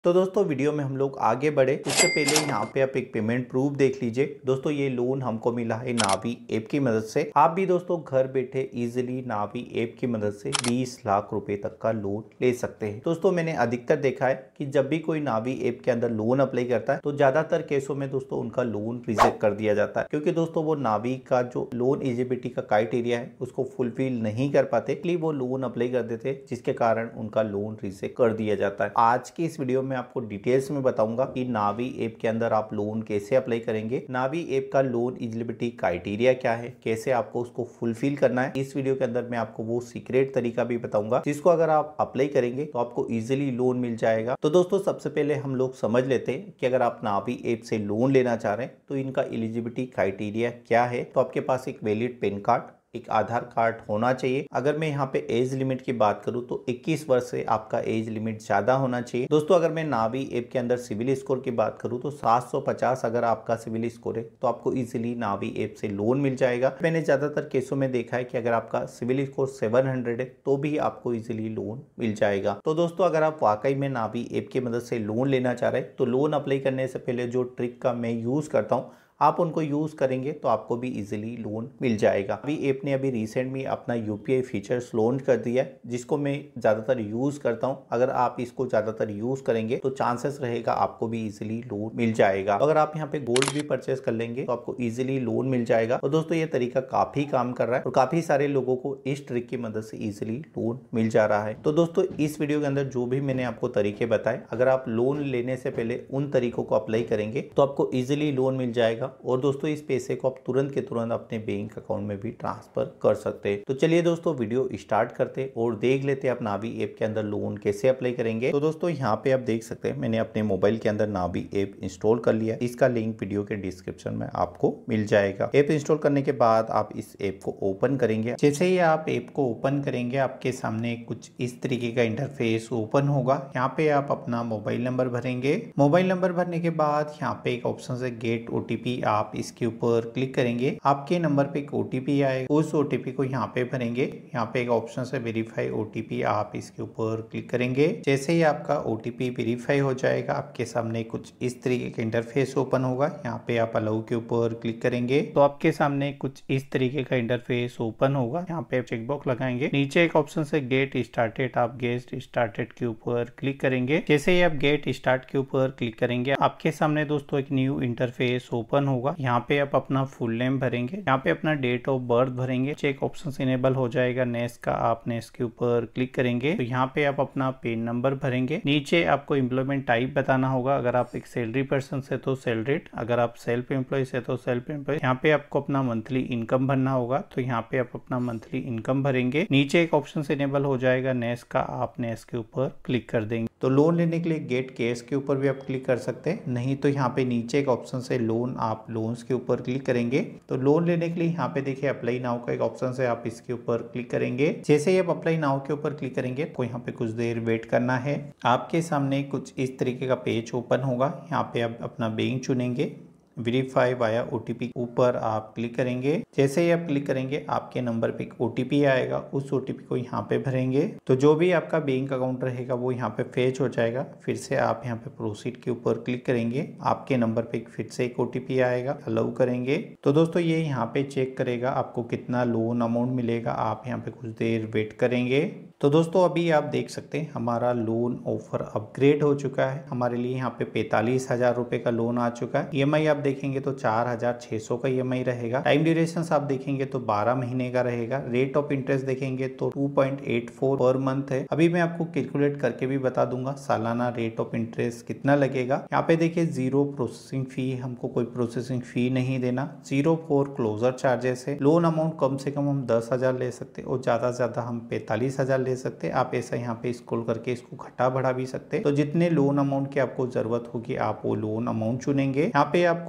तो दोस्तों वीडियो में हम लोग आगे बढ़े उससे पहले यहाँ पे आप एक पेमेंट प्रूफ देख लीजिए। दोस्तों ये लोन हमको मिला है नावी ऐप की मदद से। आप भी दोस्तों घर बैठे इजीली नावी ऐप की मदद से 20 लाख रुपए तक का लोन ले सकते हैं। दोस्तों मैंने अधिकतर देखा है कि जब भी कोई नावी ऐप के अंदर लोन अप्लाई करता है तो ज्यादातर केसों में दोस्तों उनका लोन रिजेक्ट कर दिया जाता है, क्योंकि दोस्तों वो नावी का जो लोन एलिजिबिलिटी का क्राइटेरिया है उसको फुलफिल नहीं कर पाते, इसलिए वो लोन अप्लाई कर देते, जिसके कारण उनका लोन रिजेक्ट कर दिया जाता है। आज की इस वीडियो में आपको डिटेल्स में बताऊंगा कि नावी ऐप के अंदर आप लोन कैसे अप्लाई करेंगे, नावी ऐप का लोन एलिजिबिलिटी क्राइटेरिया क्या है, कैसे आपको उसको फुलफिल करना है। इस वीडियो के अंदर मैं आपको वो सीक्रेट तरीका भी बताऊंगा जिसको अगर आप अप्लाई करेंगे तो आपको इजीली लोन मिल जाएगा। तो दोस्तों सबसे पहले हम लोग समझ लेते हैं कि अगर आप नावी ऐप से लोन लेना चाह रहे हैं तो इनका एलिजिबिलिटी क्राइटेरिया क्या है। तो आपके पास एक वैलिड पैन कार्ड, एक आधार कार्ड होना चाहिए। अगर मैं यहाँ पे एज लिमिट की बात करूँ तो 21 वर्ष से आपका एज लिमिट ज्यादा होना चाहिए। दोस्तों अगर मैं नावी ऐप के अंदर सिविल स्कोर की बात करूँ तो 750 अगर आपका सिविल स्कोर है तो आपको इजीली नावी ऐप से लोन मिल जाएगा। मैंने ज्यादातर केसों में देखा है कि अगर आपका सिविल स्कोर 700 है तो भी आपको इजीली लोन मिल जाएगा। तो दोस्तों अगर आप वाकई में नावी ऐप की मदद से लोन लेना चाह रहे हैं तो लोन अप्लाई करने से पहले जो ट्रिक का मैं यूज करता हूँ आप उनको यूज करेंगे तो आपको भी इजीली लोन मिल जाएगा। अभी ऐप ने अभी रिसेंट में अपना यूपीआई फीचर्स लॉन्च कर दिया है जिसको मैं ज्यादातर यूज करता हूं। अगर आप इसको ज्यादातर यूज करेंगे तो चांसेस रहेगा आपको भी इजीली लोन मिल जाएगा। अगर आप यहाँ पे गोल्ड भी परचेस कर लेंगे तो आपको इजीली लोन मिल जाएगा। और दोस्तों ये तरीका काफी काम कर रहा है और काफी सारे लोगों को इस ट्रिक की मदद से इजीली लोन मिल जा रहा है। तो दोस्तों इस वीडियो के अंदर जो भी मैंने आपको तरीके बताए, अगर आप लोन लेने से पहले उन तरीकों को अप्लाई करेंगे तो आपको इजीली लोन मिल जाएगा। और दोस्तों इस पैसे को आप तुरंत के तुरंत अपने बैंक अकाउंट में भी ट्रांसफर कर सकते हैं। तो चलिए दोस्तों वीडियो स्टार्ट करते हैं और देख लेते हैं आप नावी ऐप के अंदर लोन कैसे अप्लाई करेंगे। तो दोस्तों यहाँ पे आप देख सकते हैं मैंने अपने मोबाइल के अंदर नावी ऐप इंस्टॉल कर लिया। इसका लिंक वीडियो के डिस्क्रिप्शन में आपको मिल जाएगा। ऐप इंस्टॉल करने के बाद आप इस ऐप को ओपन करेंगे। जैसे ही आप ऐप को ओपन करेंगे आपके सामने कुछ इस तरीके का इंटरफेस ओपन होगा। यहाँ पे आप अपना मोबाइल नंबर भरेंगे। मोबाइल नंबर भरने के बाद यहाँ पे एक ऑप्शन है गेट ओटीपी, आप इसके ऊपर क्लिक करेंगे। आपके नंबर पे एक ओटीपी आएगा, उस ओटीपी को यहाँ पे भरेंगे। यहाँ पे एक ऑप्शन है वेरीफाई ओटीपी, आप इसके ऊपर क्लिक करेंगे। जैसे ही आपका ओटीपी वेरीफाई हो जाएगा आपके सामने कुछ इस तरीके का इंटरफेस ओपन होगा। यहाँ पे आप अलाउ के ऊपर क्लिक करेंगे तो आपके सामने कुछ इस तरीके का इंटरफेस ओपन होगा। यहाँ पे चेकबॉक्स लगाएंगे। नीचे एक ऑप्शन है गेट स्टार्टेड, आप गेट स्टार्टेड के ऊपर क्लिक करेंगे। जैसे ही आप गेट स्टार्ट के ऊपर क्लिक करेंगे आपके सामने दोस्तों एक न्यू इंटरफेस ओपन होगा। यहाँ पे आप अपना फुल नेम भरेंगे, यहाँ पे अपना डेट ऑफ बर्थ भरेंगे। चेक ऑप्शन इनेबल हो जाएगा नेक्स्ट का, आप नेक्स्ट के ऊपर क्लिक करेंगे तो यहाँ पे आप अपना पेन नंबर भरेंगे। नीचे आपको एम्प्लॉयमेंट टाइप बताना होगा। अगर आप एक सैलरी पर्सन से तो सैलरीड, अगर आप सेल्फ एम्प्लॉय से तो सेल्फ एम्प्लॉय। यहाँ पे आपको अपना मंथली इनकम भरना होगा तो यहाँ पे आप अपना मंथली इनकम भरेंगे। नीचे एक ऑप्शन इनेबल हो जाएगा नेक्स्ट का, आप नेक्स्ट के ऊपर क्लिक कर देंगे। तो लोन लेने के लिए गेट कैश के ऊपर भी आप क्लिक कर सकते हैं, नहीं तो यहाँ पे नीचे एक ऑप्शन है लोन, आप लोन्स के ऊपर क्लिक करेंगे। तो लोन लेने के लिए यहाँ पे देखिए अप्लाई नाउ का एक ऑप्शन है, आप इसके ऊपर क्लिक करेंगे। जैसे ही आप अप्लाई नाउ के ऊपर क्लिक करेंगे तो यहाँ पे कुछ देर वेट करना है। आपके सामने कुछ इस तरीके का पेज ओपन होगा। यहाँ पे आप अपना बैंक चुनेंगे, वेरीफाई वाया ओटीपी ऊपर आप क्लिक करेंगे। जैसे ही आप क्लिक करेंगे आपके नंबर पे एक ओटीपी आएगा, उस ओटीपी को यहाँ पे भरेंगे। तो जो भी आपका बैंक अकाउंट रहेगा वो यहाँ पे फेच हो जाएगा। फिर से आप यहाँ पे प्रोसीड के ऊपर क्लिक करेंगे। आपके नंबर पे फिर से एक ओटीपी आएगा, अलाउ करेंगे। तो दोस्तों ये यहाँ पे चेक करेगा आपको कितना लोन अमाउंट मिलेगा। आप यहाँ पे कुछ देर वेट करेंगे। तो दोस्तों अभी आप देख सकते हैं हमारा लोन ऑफर अपग्रेड हो चुका है। हमारे लिए यहाँ पे 45,000 रुपए का लोन आ चुका है। ईएमआई आप देखेंगे तो 4,600 का ईएमआई रहेगा। टाइम ड्यूरेशन आप देखेंगे तो 12 महीने का रहेगा। रेट ऑफ इंटरेस्ट देखेंगे तो 2.84 पर मंथ है। अभी मैं आपको कैलकुलेट करके भी बता दूंगा सालाना रेट ऑफ इंटरेस्ट कितना लगेगा। यहाँ पे देखिए जीरो प्रोसेसिंग फी, हमको कोई प्रोसेसिंग फी नहीं देना। 0 फॉर क्लोजर चार्जेस है। लोन अमाउंट कम से कम हम 10,000 ले सकते और ज्यादा से ज्यादा हम 45,000 ले सकते। आप ऐसा यहाँ पे स्क्रॉल करके इसको घटा बढ़ा भी सकते। तो जितने लोन अमाउंट की आपको जरूरत होगी आप वो लोन अमाउंट चुनेंगे। यहाँ पे आपको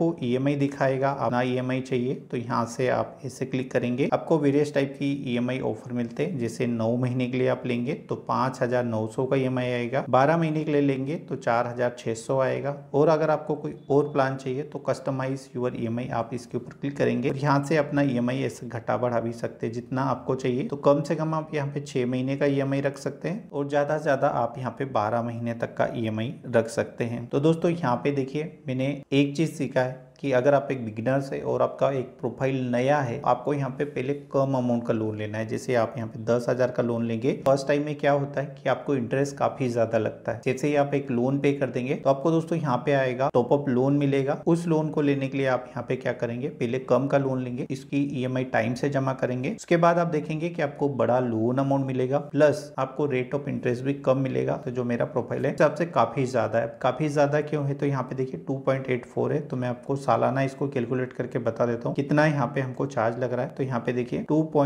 आपको ईएमआई दिखाएगा, अपना ईएमआई चाहिए तो यहाँ से आप ऐसे क्लिक करेंगे। आपको वेरियस टाइप की ईएमआई ऑफर मिलते हैं, जैसे 9 महीने के लिए आप लेंगे तो 5,900 का ईएमआई आएगा, 12 महीने के लिए लेंगे तो 4,600 आएगा, और अगर आपको कोई और प्लान चाहिए तो कस्टमाइज योर ईएमआई आप इसके ऊपर क्लिक करेंगे और यहाँ से अपना ईएमआई ऐसे घटा बढ़ा भी सकते हैं जितना आपको चाहिए। तो कम से कम आप यहाँ पे 6 महीने का ईएमआई रख सकते हैं और ज्यादा से ज्यादा आप यहाँ पे 12 महीने तक का ईएमआई रख सकते हैं। तो दोस्तों यहाँ पे देखिए मैंने एक चीज सीखा है कि अगर आप एक बिगिनर्स है और आपका एक प्रोफाइल नया है, आपको यहाँ पे पहले कम अमाउंट का लोन लेना है। जैसे आप यहाँ पे 10,000 का लोन लेंगे, फर्स्ट टाइम में क्या होता है कि आपको इंटरेस्ट काफी ज्यादा लगता है। जैसे ही आप एक लोन पे कर देंगे तो आपको दोस्तों यहाँ पे आएगा टॉप अप लोन मिलेगा। उस लोन को लेने के लिए आप यहाँ पे क्या करेंगे, पहले कम का लोन लेंगे, इसकी ईएमआई टाइम से जमा करेंगे, उसके बाद आप देखेंगे कि आपको बड़ा लोन अमाउंट मिलेगा, प्लस आपको रेट ऑफ इंटरेस्ट भी कम मिलेगा। तो जो मेरा प्रोफाइल है सबसे काफी ज्यादा है। काफी ज्यादा क्यों है, तो यहाँ पे देखिए 2.84 है। तो मैं आपको सालाना इसको कैलकुलेट करके बता देता हूँ कितना यहाँ पे हमको चार्ज लग रहा है। तो यहाँ पे देखिए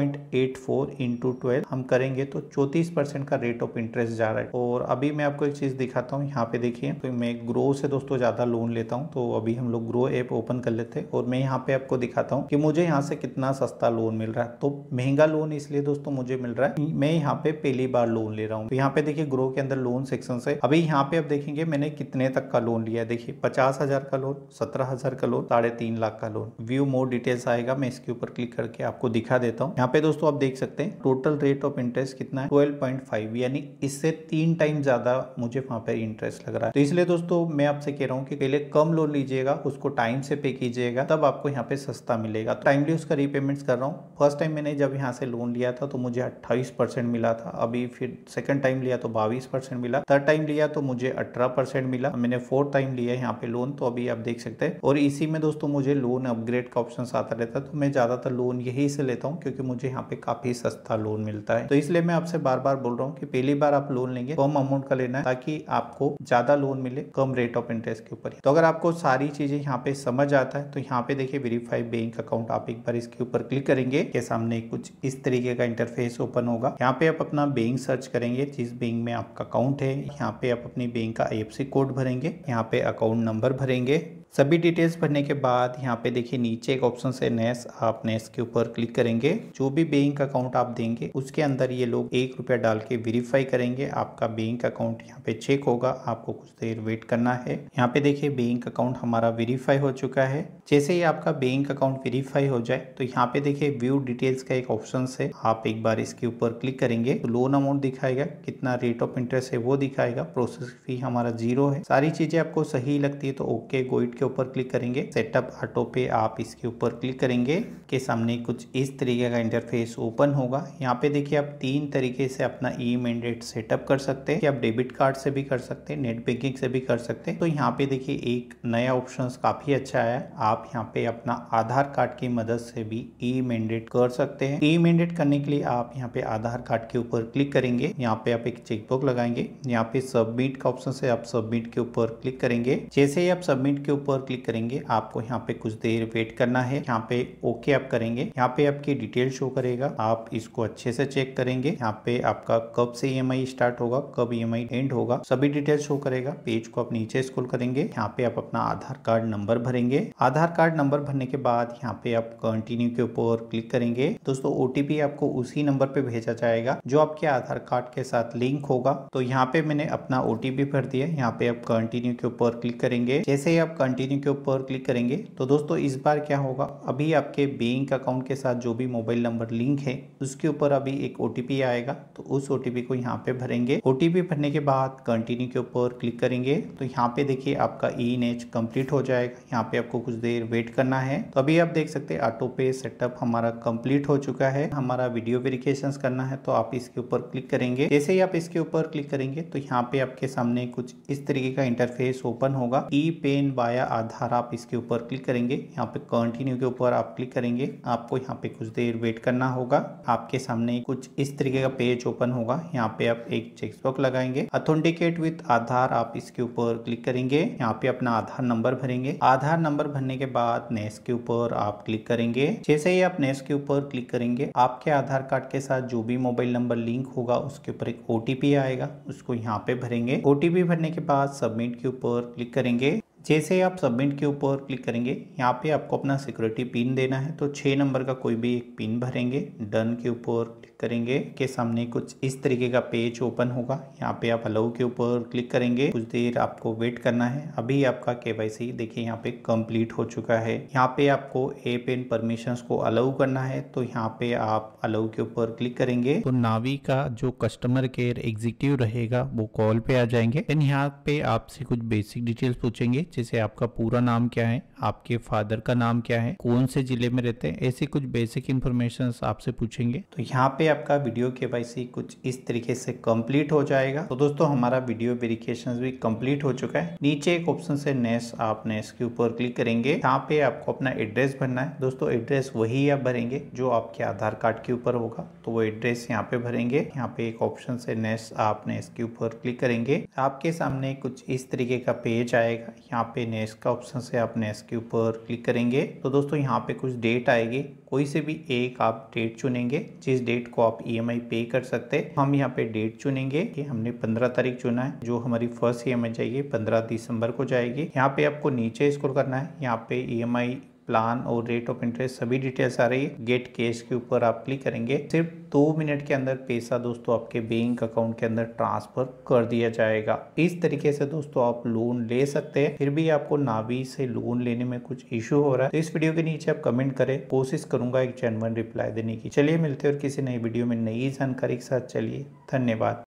2.84 इंटू 12 हम करेंगे तो 34% का रेट ऑफ इंटरेस्ट जा रहा है। और अभी मैं आपको एक चीज दिखाता हूँ, यहाँ पे देखिए तो मैं ग्रो से दोस्तों ज्यादा लोन लेता हूँ। तो अभी हम लोग ग्रो ऐप ओपन कर लेते हैं और मैं यहाँ पे आपको दिखाता हूँ कि मुझे यहाँ से कितना सस्ता लोन मिल रहा है। तो महंगा लोन इसलिए दोस्तों मुझे मिल रहा है, मैं यहाँ पे पहली बार लोन ले रहा हूँ। तो यहाँ पे देखिए ग्रो के अंदर लोन सेक्शन से अभी यहाँ पे आप देखेंगे मैंने कितने तक का लोन लिया है। देखिए 50,000 का लोन, 17,000 का लोन, 3.5 लाख का लोन। व्यू मोर डिटेल्स आएगा, मैं इसके ऊपर क्लिक करके आपको दिखा देता हूँ। यहाँ पे दोस्तों आप देख सकते हैं टोटल रेट ऑफ इंटरेस्ट कितना है, 12.5, यानी इससे 3 टाइम ज्यादा मुझे वहां पे इंटरेस्ट लग रहा है। तो इसलिए दोस्तों मैं आपसे कह रहा हूँ कि पहले कम लोन लीजिएगा, उसको टाइम से पे कीजिएगा, तब आपको यहाँ पे सस्ता मिलेगा। तो टाइमली उसका रीपेमेंट्स कर रहा हूँ। फर्स्ट टाइम मैंने जब यहाँ से लोन लिया था तो मुझे 28% मिला था, अभी फिर सेकंड टाइम लिया तो 22% मिला, थर्ड टाइम लिया तो मुझे 18% मिला, मैंने फोर्थ टाइम लिया यहाँ पे लोन तो अभी आप देख सकते हैं। और इसी में दोस्तों मुझे लोन अपग्रेड का ऑप्शन आता रहता है, तो मैं ज्यादातर लोन यही से लेता हूँ क्योंकि मुझे यहाँ पे काफी सस्ता लोन मिलता है। तो इसलिए मैं आपसे बार बार बोल रहा हूँ कि पहली बार आप लोन लेंगे कम अमाउंट का लेना है ताकि आपको ज्यादा लोन मिले कम रेट ऑफ इंटरेस्ट के ऊपर। तो अगर आपको सारी चीजें यहाँ पे समझ आता है तो यहाँ पे देखिए वेरीफाई बैंक अकाउंट, आप एक बार इसके ऊपर क्लिक करेंगे के सामने कुछ इस तरीके का इंटरफेस ओपन होगा। यहाँ पे आप अपना बैंक सर्च करेंगे, जिस बैंक में आपका अकाउंट है, यहाँ पे आप अपनी बैंक का आईएफएससी कोड भरेंगे, यहाँ पे अकाउंट नंबर भरेंगे। सभी डिटेल्स भरने के बाद यहाँ पे देखिए नीचे एक ऑप्शन है नेस, आप नेस के ऊपर क्लिक करेंगे। जो भी बैंक अकाउंट आप देंगे उसके अंदर ये लोग 1 रुपया डाल के वेरीफाई करेंगे, आपका बैंक अकाउंट यहाँ पे चेक होगा, आपको कुछ देर वेट करना है। यहाँ पे देखिए बैंक अकाउंट हमारा वेरीफाई हो चुका है। जैसे ही आपका बैंक अकाउंट वेरीफाई हो जाए तो यहाँ पे देखिए व्यू डिटेल्स का एक ऑप्शन है, आप एक बार इसके ऊपर क्लिक करेंगे तो लोन अमाउंट दिखाएगा, कितना रेट ऑफ इंटरेस्ट है वो दिखाएगा, प्रोसेस फी हमारा 0 है। सारी चीजें आपको सही लगती है तो ओके गो इट के ऊपर क्लिक करेंगे। सेटअप ऑटो पे आप इसके ऊपर क्लिक करेंगे के सामने कुछ इस तरीके का इंटरफेस ओपन होगा। यहाँ पे देखिए आप 3 तरीके से अपना ई मैंडेट सेटअप कर सकते हैं, कि आप डेबिट कार्ड से भी कर सकते हैं, नेट बैंकिंग से भी कर सकते हैं। तो यहाँ पे देखिए एक नया ऑप्शन काफी अच्छा है, आप यहाँ पे अपना आधार कार्ड की मदद से भी ई मैंडेट कर सकते हैं। ई मैंडेट करने के लिए आप यहाँ पे आधार कार्ड के ऊपर क्लिक करेंगे, यहाँ पे आप एक चेकबॉक्स लगाएंगे, यहाँ पे सबमिट का ऑप्शन है, आप सबमिट के ऊपर क्लिक करेंगे। जैसे ही आप सबमिट के ऊपर क्लिक करेंगे आपको यहाँ पे कुछ देर वेट करना है। यहाँ पे ओके आप करेंगे, यहाँ पे आपकी डिटेल शो करेगा, आप इसको अच्छे से चेक करेंगे। यहाँ पे आपका कब से ईएमआई स्टार्ट होगा, कब ईएमआई एंड होगा, सभी डिटेल शो करेगा। पेज को आप नीचे स्क्रॉल करेंगे, यहाँ पे आप अपना आधार कार्ड नंबर भरेंगे। आधार कार्ड नंबर भरने के बाद यहाँ पे आप कंटिन्यू के ऊपर क्लिक करेंगे। दोस्तों ओटीपी आपको उसी नंबर पे भेजा जाएगा जो आपके आधार कार्ड के साथ लिंक होगा। तो यहाँ पे मैंने अपना ओटीपी भर दिया, यहाँ पे आप कंटिन्यू के ऊपर क्लिक करेंगे। जैसे ही आप कंटिन्यू के ऊपर क्लिक करेंगे तो दोस्तों इस बार क्या होगा, अभी आपके बैंक अकाउंट के साथ जो भी मोबाइल नंबर लिंक है उसके ऊपर अभी एक ओटीपी आएगा, तो उस ओटीपी को यहाँ पे भरेंगे। ओटीपी भरने के बाद कंटिन्यू के ऊपर क्लिक करेंगे तो यहाँ पे देखिए आपका ई नेच कंप्लीट हो जाएगा। यहाँ पे आपको कुछ देर वेट करना है। तो अभी आप देख सकते हैं ऑटो पे सेटअप हमारा कंप्लीट हो चुका है। हमारा वीडियो वेरिफिकेशन करना है तो आप इसके ऊपर क्लिक करेंगे। जैसे ही आप इसके ऊपर क्लिक करेंगे तो यहाँ पे आपके सामने कुछ इस तरीके का इंटरफेस ओपन होगा। ई पेन वाया आधार आप इसके ऊपर क्लिक करेंगे, यहाँ पे कंटिन्यू के ऊपर आप क्लिक करेंगे। आपको यहाँ पे कुछ देर वेट करना होगा। आपके सामने कुछ इस तरीके का पेज ओपन होगा, यहाँ पे आप एक चेकबॉक्स लगाएंगे, ऑथेंटिकेट विद आधार आप इसके ऊपर क्लिक करेंगे। यहाँ पे अपना आधार नंबर भरेंगे। आधार नंबर भरने के बाद नेक्स्ट के ऊपर आप क्लिक करेंगे। जैसे ही आप नेक्स्ट के ऊपर क्लिक करेंगे आपके आधार कार्ड के साथ जो भी मोबाइल नंबर लिंक होगा उसके ऊपर एक ओटीपी आएगा, उसको यहाँ पे भरेंगे। ओटीपी भरने के बाद सबमिट के ऊपर क्लिक करेंगे। जैसे आप सबमिट के ऊपर क्लिक करेंगे, यहाँ पे आपको अपना सिक्योरिटी पिन देना है, तो 6 नंबर का कोई भी एक पिन भरेंगे। डन के ऊपर क्लिक करेंगे के सामने कुछ इस तरीके का पेज ओपन होगा। यहाँ पे आप अलाउ के ऊपर क्लिक करेंगे, कुछ देर आपको वेट करना है। अभी आपका केवाईसी देखिए यहाँ पे कंप्लीट हो चुका है। यहाँ पे आपको ऐप एंड परमिशंस को अलाउ करना है, तो यहाँ पे आप अलाउ के ऊपर क्लिक करेंगे तो नावी का जो कस्टमर केयर एग्जीक्यूटिव रहेगा वो कॉल पे आ जाएंगे। देन यहाँ पे आपसे कुछ बेसिक डिटेल्स पूछेंगे, जैसे आपका पूरा नाम क्या है, आपके फादर का नाम क्या है, कौन से जिले में रहते हैं, ऐसी कुछ बेसिक इन्फॉर्मेशन आपसे पूछेंगे। तो यहाँ पे आपका वीडियो केवाईसी कुछ इस तरीके से कंप्लीट हो जाएगा। तो दोस्तों हमारा वीडियो वेरिफिकेशन भी कंप्लीट हो चुका है। नीचे एक ऑप्शन से नेक्स्ट, आप नेक्स्ट के ऊपर क्लिक करेंगे। यहाँ पे आपको अपना एड्रेस भरना है। दोस्तों एड्रेस वही आप भरेंगे जो आपके आधार कार्ड के ऊपर होगा, तो वो एड्रेस यहाँ पे भरेंगे। यहाँ पे एक ऑप्शन से नेक्स्ट, आप नेक्स्ट के ऊपर क्लिक करेंगे। आपके सामने कुछ इस तरीके का पेज आएगा। यहाँ पे नेक्स्ट का ऑप्शन से आप नेक्स्ट के ऊपर क्लिक करेंगे। तो दोस्तों यहाँ पे कुछ डेट आएगी, कोई से भी एक आप डेट चुनेंगे जिस डेट को आप ईएमआई पे कर सकते हैं। हम यहाँ पे डेट चुनेंगे कि हमने 15 तारीख चुना है, जो हमारी फर्स्ट ईएमआई जाएगी 15 दिसंबर को जाएगी। यहाँ पे आपको नीचे स्क्रॉल करना है, यहाँ पे ईएमआई प्लान और रेट ऑफ इंटरेस्ट सभी डिटेल्स आ रही है। गेट कैश के ऊपर आप क्लिक करेंगे। सिर्फ 2 मिनट के अंदर पैसा दोस्तों आपके बैंक अकाउंट के अंदर ट्रांसफर कर दिया जाएगा। इस तरीके से दोस्तों आप लोन ले सकते हैं। फिर भी आपको नावी से लोन लेने में कुछ इश्यू हो रहा है तो इस वीडियो के नीचे आप कमेंट करें, कोशिश करूंगा एक जेन्युइन रिप्लाई देने की। चलिए मिलते हैं और किसी नई वीडियो में नई जानकारी के साथ। चलिए, धन्यवाद।